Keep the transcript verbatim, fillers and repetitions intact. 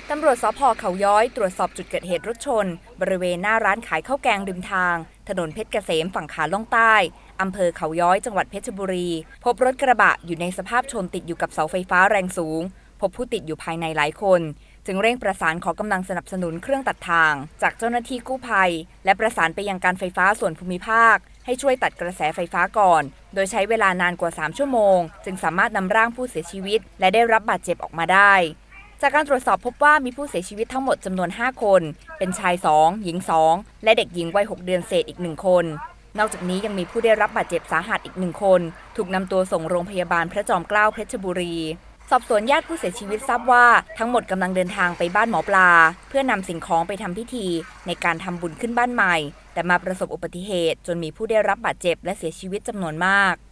ตำรวจสภ.เขาย้อยตรวจสอบจุดเกิดเหตุรถชนบริเวณหน้าร้านขายข้าวแกงริมทางถนนเพชรเกษมฝั่งขาล่องใต้อำเภอเขาย้อยจังหวัดเพชรบุรีพบรถกระบะอยู่ในสภาพชนติดอยู่กับเสาไฟฟ้าแรงสูงพบผู้ติดอยู่ภายในหลายคนจึงเร่งประสานขอกำลังสนับสนุนเครื่องตัดทางจากเจ้าหน้าที่กู้ภัยและประสานไปยังการไฟฟ้าส่วนภูมิภาคให้ช่วยตัดกระแสไฟฟ้าก่อนโดยใช้เวลานานกว่าสามชั่วโมงจึงสามารถนำร่างผู้เสียชีวิตและได้รับบาดเจ็บออกมาได้จากการตรวจสอบพบว่ามีผู้เสียชีวิตทั้งหมดจำนวนห้าคนเป็นชายสองหญิงสองและเด็กหญิงวัยหกเดือนเศษอีกหนึ่งคนนอกจากนี้ยังมีผู้ได้รับบาดเจ็บสาหัสอีกหนึ่งคนถูกนำตัวส่งโรงพยาบาลพระจอมเกล้าเพชรบุรีสอบสวนญาติผู้เสียชีวิตทราบว่าทั้งหมดกำลังเดินทางไปบ้านหมอปลาเพื่อนำสิ่งของไปทำพิธีในการทำบุญขึ้นบ้านใหม่แต่มาประสบอุบัติเหตุจนมีผู้ได้รับบาดเจ็บและเสียชีวิตจำนวนมาก